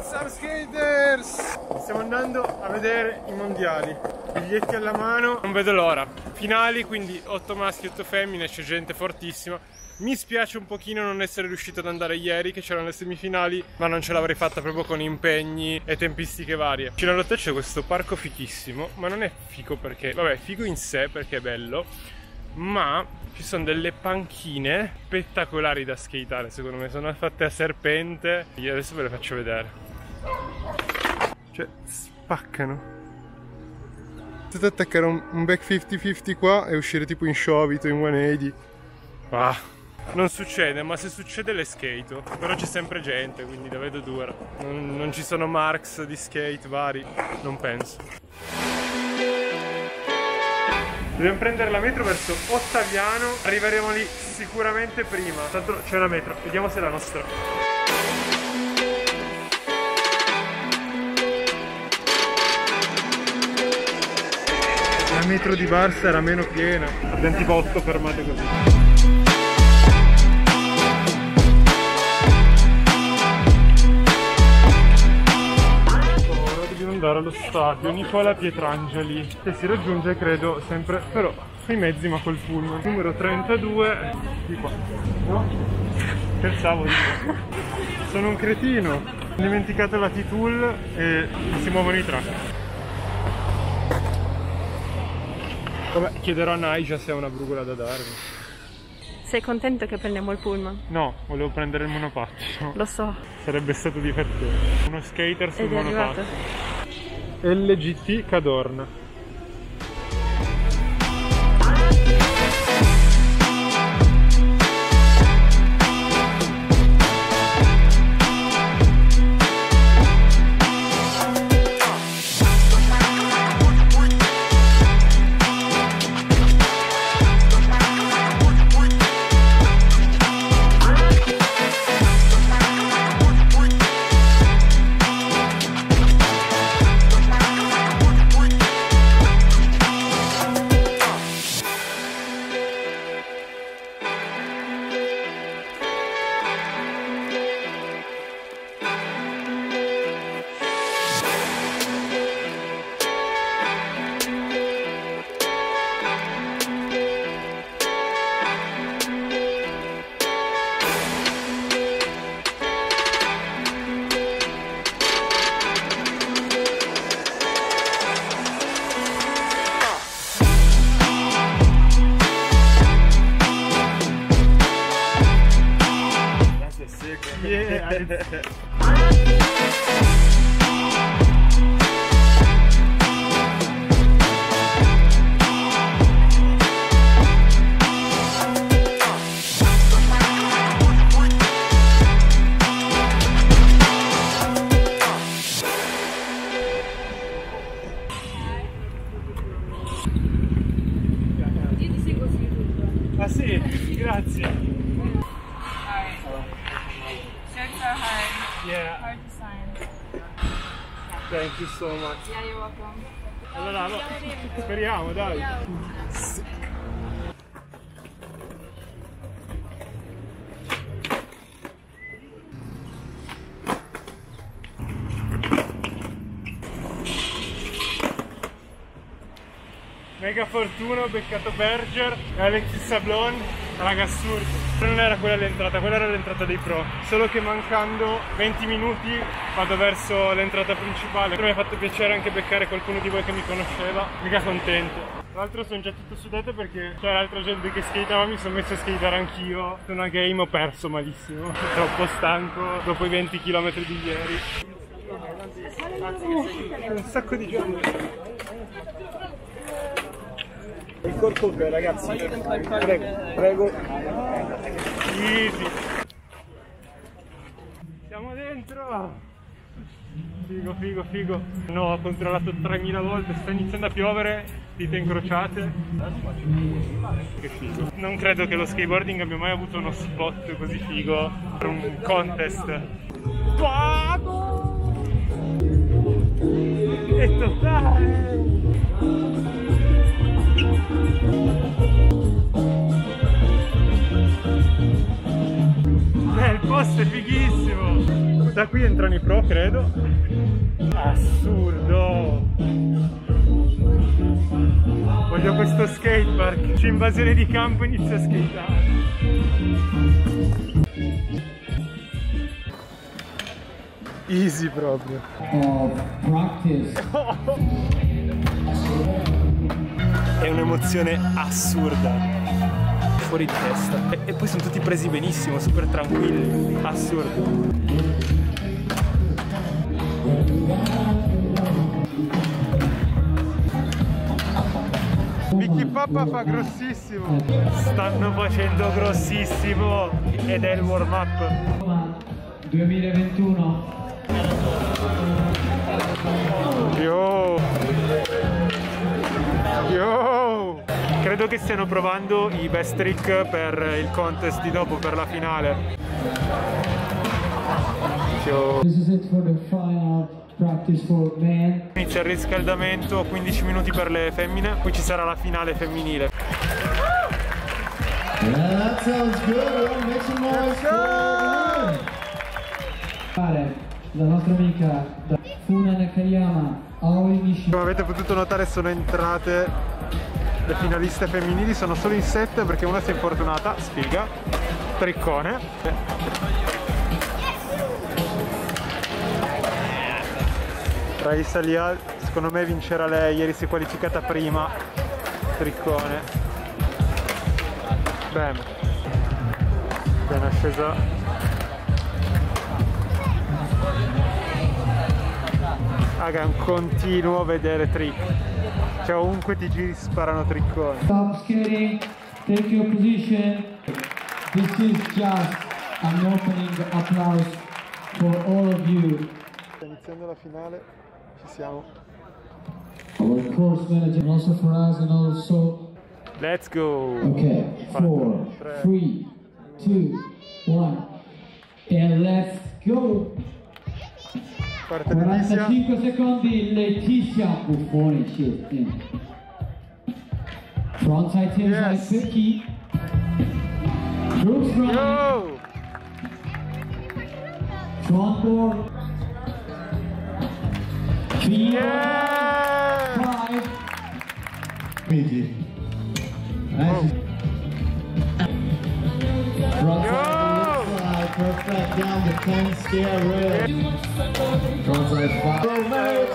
Ciao skaters! Stiamo andando a vedere i mondiali. Biglietti alla mano, non vedo l'ora. Finali, quindi 8 maschi e 8 femmine, c'è gente fortissima. Mi spiace un pochino non essere riuscito ad andare ieri, che c'erano le semifinali, ma non ce l'avrei fatta proprio con impegni e tempistiche varie. Vicino all'hotel c'è questo parco fichissimo, ma non è figo perché, vabbè, figo in sé perché è bello, ma ci sono delle panchine spettacolari da skateare, secondo me, sono fatte a serpente. Io adesso ve le faccio vedere. Cioè, spaccano. Potete attaccare un back 50-50 qua e uscire tipo in sciovito, in 180. Ah, non succede, ma se succede le skato. Però c'è sempre gente, quindi la vedo dura. Non ci sono marks di skate vari, non penso. Dobbiamo prendere la metro verso Ottaviano, arriveremo lì sicuramente prima. Tanto c'è una metro, vediamo se è la nostra. La metro di Barsa era meno piena, abbiamo tipo 8 fermate così. Andare allo stadio Nicola Pietrangeli, che si raggiunge credo sempre però sui mezzi ma col pullman. Numero 32 di qua. No? Pensavo di qua. Sono un cretino, ho dimenticato la T-Tool e si muovono i track. Vabbè, chiederò a Naija se ha una brugola da darmi. Sei contento che prendiamo il pullman? No, volevo prendere il monopattino. Lo so. Sarebbe stato divertente. Uno skater sul monopattino. LGT Cadorna. Ah sì, grazie. Shirts are hard. Yeah. Hard to sign. Thank you so much. Yeah, you're welcome. Allora, speriamo, dai. Mega fortuna, ho beccato Berger e Alexis Sablon, raga, assurdo. Non era quella l'entrata, quella era l'entrata dei pro, solo che mancando 20 minuti vado verso l'entrata principale. Mi ha fatto piacere anche beccare qualcuno di voi che mi conosceva, mica contento. Tra l'altro sono già tutto sudato perché c'era altra gente che skateava, mi sono messo a skateare anch'io. Una game ho perso malissimo, troppo stanco dopo i 20 km di ieri. Un sacco di gente. Il corpo ragazzi, prego. Easy. Siamo dentro. Figo, figo. No, ho controllato 3000 volte, sta iniziando a piovere, dita incrociate. Che figo. Non credo che lo skateboarding abbia mai avuto uno spot così figo per un contest. È totale! Il posto è fighissimo! Da qui entrano i pro, credo. Assurdo! Voglio questo skatepark. C'è invasione di campo, inizio a skateare. Easy proprio. È un'emozione assurda. Fuori di testa. E poi sono tutti presi benissimo, super tranquilli. Assurdo. Vicky Papa fa grossissimo. Stanno facendo grossissimo. Ed è il warm up 2021. Yo! Yo! Credo che stiano provando i best trick per il contest di dopo, per la finale. Yo! This is it for the final practice for men. Inizia il riscaldamento, 15 minuti per le femmine, poi ci sarà la finale femminile. That sounds good. Make some noise for La nostra amica Funa Nakayama, Aoi Nishi. Come avete potuto notare sono entrate le finaliste femminili, sono solo in 7 perché una si è infortunata, sfiga, triccone. Raissa Lial, secondo me vincerà lei, ieri si è qualificata prima, triccone. Bam. Appena scesa. Raga, è un continuo vedere trick. Cioè ovunque ti giri sparano tricconi. Stop skating, take your position. This is just an opening applause for all of you. Sta iniziando la finale, ci siamo. Our course manager and also for us and also. Let's go! Okay, 4, 3, 2, 1 and let's go! Parte Letizia. 45 secondi, Letizia Buffoni, shit. Frontside tail Yes. side 50. Group front. Yo! Front board. Yeah! 5. Miki. Oh. Frontside, side, perfect down the 10 scale rail. Frontside 5.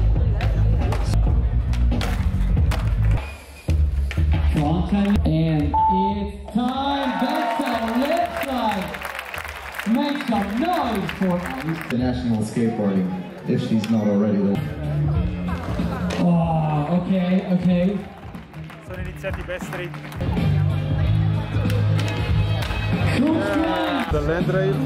Frontside. And it's time. Backside, left side. Make some noise for International skateboarding, if she's not already there. Oh, okay, okay. Sono iniziati i best trick. Dall'endrail.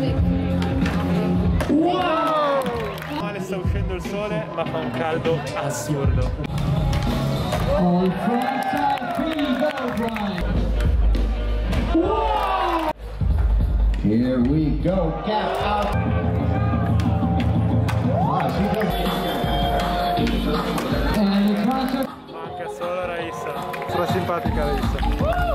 Wow! Male, sta uscendo il sole, ma fa un caldo assurdo. On frontside, please go, Brian. Wow! Here we go, cap out. She And the transfer. Manca solo Raissa. Sono simpatica Raissa.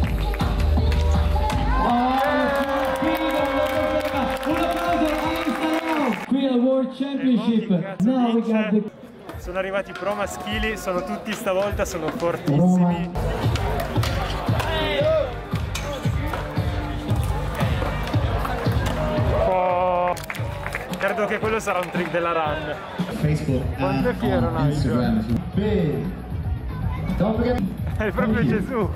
Qui al World Championship. Now we got the Sono arrivati pro maschili, sono tutti stavolta, sono fortissimi. Oh, credo che quello sarà un trick della run. Facebook Quanto è and fiero on Nigel? Instagram. Big. Don't forget. È proprio Gesù.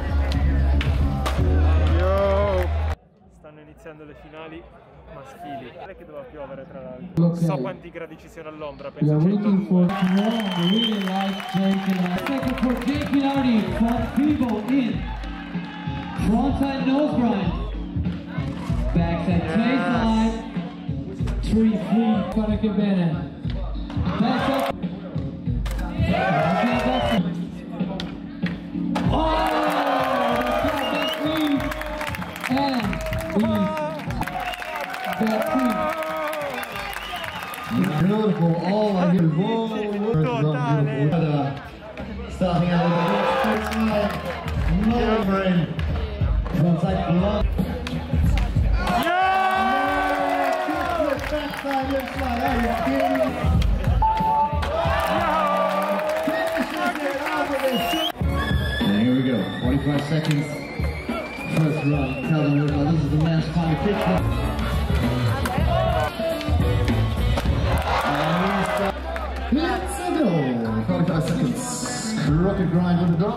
Yo. Stanno iniziando le finali maschili. Non è che doveva piovere tra l'altro. Non so quanti gradi ci siano all'ombra, we are penso looking for 102. one really like Jake Pilati. Second for Jake Pilati, front people in. Frontside nose grind. Backside tail slide. 3 feet. Guarda che bene. Backside. Backside. Oh! Back three. And back three. Beautiful, all I hear. Whoa, starting out with the side, no brain. Frontside block. Yeah! slide, lip slide. Are you kidding me? And here we go, 45 seconds. First run. Tell them this is the men's competition. Let's go. 45 seconds. Crooked grind with the drop.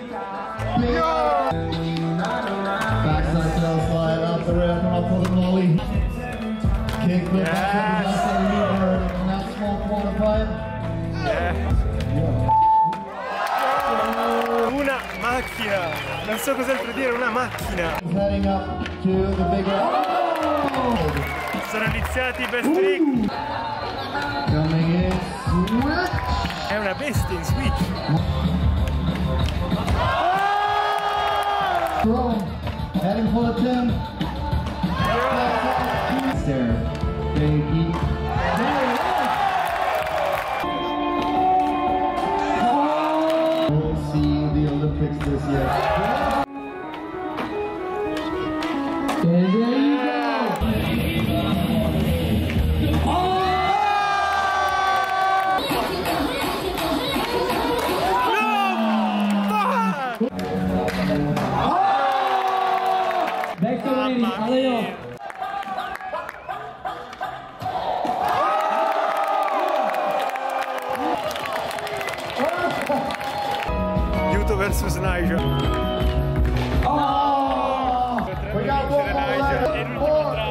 Backside tail slide up the rail, come up for the nollie. Kick flip back to the backside lever. Now small qualified. Una macchina! Non so cos'altro dire, una macchina! Heading up to the big Sono iniziati i best trick! Coming in, switch! È una bestia in switch! Heading for the 10. There, baby. Won't see the Olympics this year. And there you go. Back to lady, Aleo. Yuto versus Nigel. We got one more Nigel e l'ultimo try.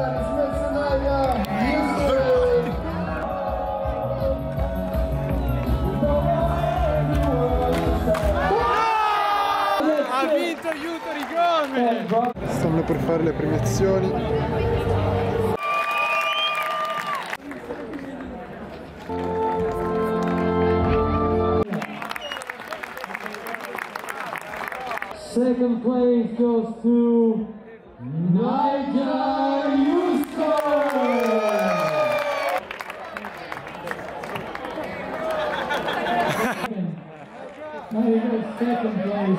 Ha vinto Yuto Rigome! Stanno per fare le premiazioni. Second place goes to Nigel Yusko. Second place.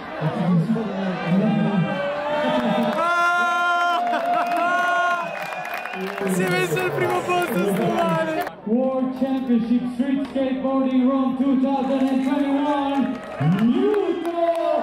Si è messo al primo posto, sto male! World Championship Street Skateboarding Rome 2021, Yuko!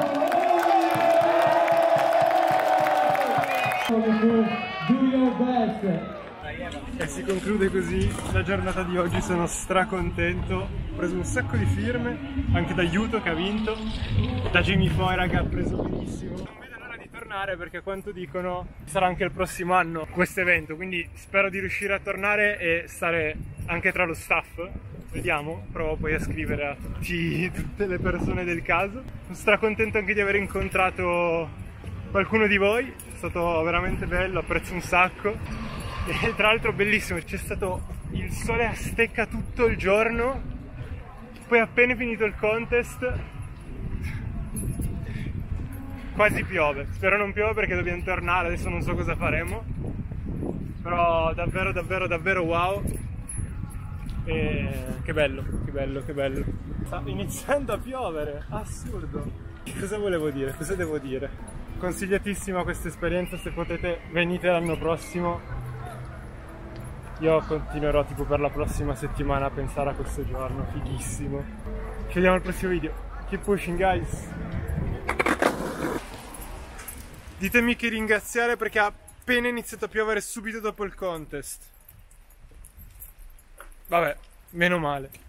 Do your best! E si conclude così la giornata di oggi, sono stracontento. Ho preso un sacco di firme, anche da Yuto che ha vinto, da Jamie Foira che ha preso benissimo. Non vedo l'ora di tornare perché a quanto dicono sarà anche il prossimo anno questo evento, quindi spero di riuscire a tornare e stare anche tra lo staff. Vediamo, provo poi a scrivere a tutte le persone del caso. Sono stracontento anche di aver incontrato qualcuno di voi, è stato veramente bello, apprezzo un sacco. E tra l'altro bellissimo, c'è stato il sole a stecca tutto il giorno, poi appena finito il contest quasi piove. Spero non piova perché dobbiamo tornare, adesso non so cosa faremo, però davvero davvero davvero wow. E che bello, che bello, che bello. Sta iniziando a piovere, assurdo. Cosa volevo dire? Cosa devo dire? Consigliatissima questa esperienza, se potete venite l'anno prossimo. Io continuerò tipo per la prossima settimana a pensare a questo giorno, fighissimo. Ci vediamo al prossimo video. Keep pushing guys. Ditemi che ringraziare perché ha appena iniziato a piovere subito dopo il contest. Vabbè, meno male.